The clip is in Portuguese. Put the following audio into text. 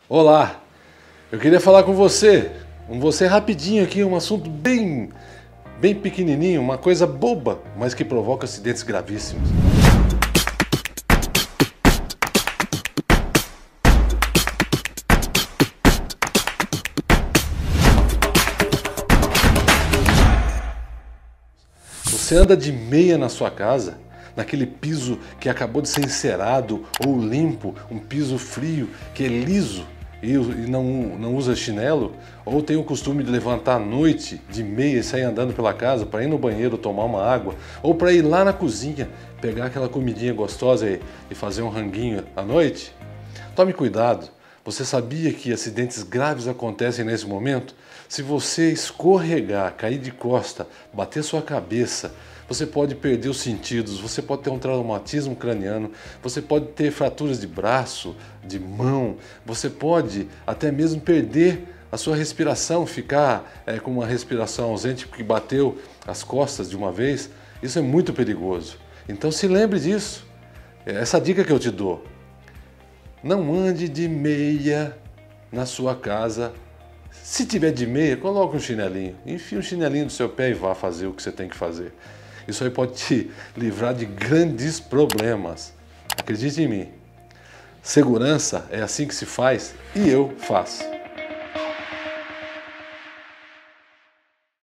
Olá, eu queria falar com você rapidinho aqui, um assunto bem pequenininho, uma coisa boba, mas que provoca acidentes gravíssimos. Você anda de meia na sua casa, naquele piso que acabou de ser encerado ou limpo, um piso frio, que é liso e não usa chinelo, ou tem o costume de levantar à noite de meia e sair andando pela casa para ir no banheiro tomar uma água, ou para ir lá na cozinha pegar aquela comidinha gostosa e fazer um ranguinho à noite? Tome cuidado. Você sabia que acidentes graves acontecem nesse momento? Se você escorregar, cair de costa, bater sua cabeça, você pode perder os sentidos, você pode ter um traumatismo craniano, você pode ter fraturas de braço, de mão, você pode até mesmo perder a sua respiração, ficar com uma respiração ausente porque bateu as costas de uma vez. Isso é muito perigoso. Então se lembre disso. Essa dica que eu te dou. Não ande de meia na sua casa. Se tiver de meia, coloque um chinelinho. Enfie um chinelinho no seu pé e vá fazer o que você tem que fazer. Isso aí pode te livrar de grandes problemas. Acredite em mim. Segurança é assim que se faz e eu faço.